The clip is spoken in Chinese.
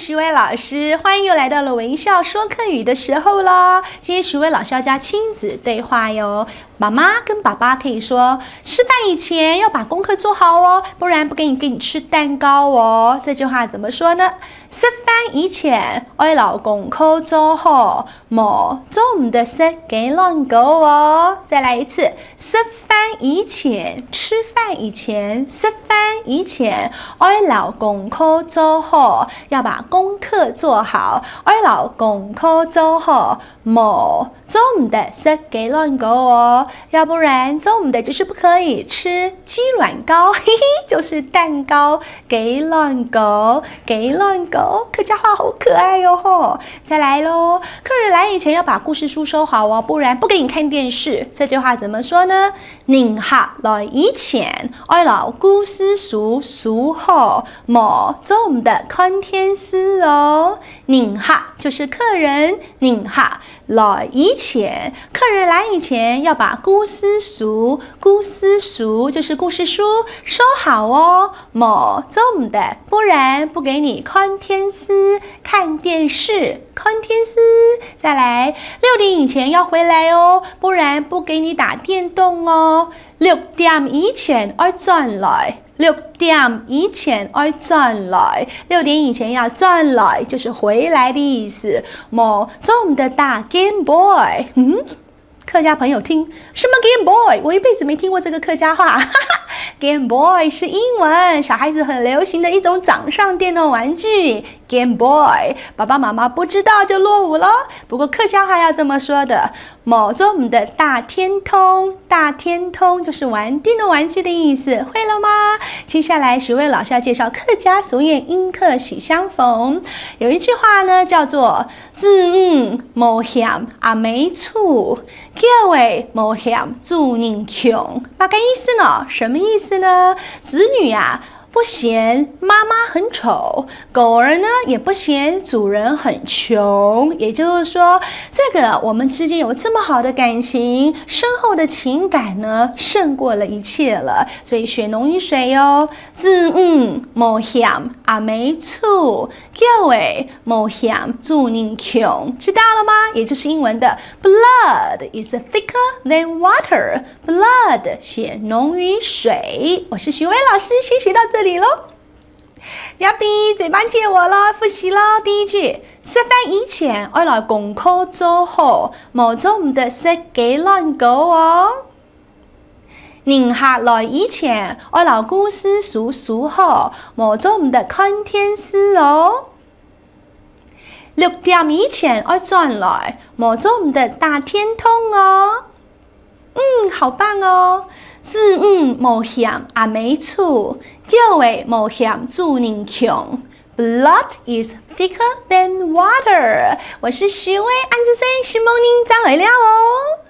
徐薇老师，欢迎又来到了微笑说课语的时候了。今天徐薇老师要加亲子对话哟。妈妈跟爸爸可以说，吃饭以前要把功课做好哦，不然不给你吃蛋糕哦。这句话怎么说呢？食飯以前愛留功課做好，冇做唔得事給亂搞哦。再來一次，食飯以前，吃飯以前，食飯以前愛留功課做好，要把功課做好，愛留功課做好，冇做唔得事給亂搞哦。要不然做唔得就是不可以吃雞軟糕，嘿嘿，就是蛋糕，給亂搞，給亂搞。客家话好可愛喲吼！再來咯，客人來以前要把故事書收好哦，不然不給你看電視。這句話怎麼說呢？寧客來以前，愛留故事書收好，冇做唔得看電視哦。寧客就是客人，寧客來以前，客人來以前要把故事書就是故事書收好哦，冇做唔得，不然不給你看電視。看電視，看電視。再來，6點以前要回來哦，不然不給你打電動哦。6點以前要轉來，6點以前要轉來，6點以前要轉來，就是回來的意思。冇做唔得打 Game Boy，客家朋友聽什麼 Game Boy？ 我一輩子沒聽過這個客家話。Game Boy 是英文，小孩子很流行的一種掌上電動玩具。Game Boy， 爸爸媽媽不知道就落伍了。不過客家話要這麼說的，冇做唔得大天通，大天通就是玩電動玩具的意思，會了嗎？接下來徐薇老師要介紹客家俗諺陰客喜相逢。有一句話呢，叫做子女冇嫌阿妹醋，叫為冇嫌主人窮。大概意思呢？什麼意思呢？子女啊，不嫌媽媽很醜，狗兒呢也不嫌主人很窮。也就是說，這個我們之間有這麼好的感情，深厚的情感呢，勝過了一切了。所以血濃於水哦。子女冇嫌阿妹醋，叫為冇嫌主人窮，知道了嗎？也就是英文的 Blood is thicker than water， Blood 血濃於水。我是徐薇老師，先學到這裡咯。要比嘴巴借我咯，複習咯。第一句，食飯以前愛來功課做好，冇做唔得事給亂搞哦。寧客來以前愛來故事書收好，冇做唔得看電視哦。6點以前愛轉來，冇做唔得打天通哦。好棒哦。子女冇嫌阿妹醋，叫為冇嫌主人窮。Blood is thicker than water。我是徐薇，安子水，是夢寧張來了哦。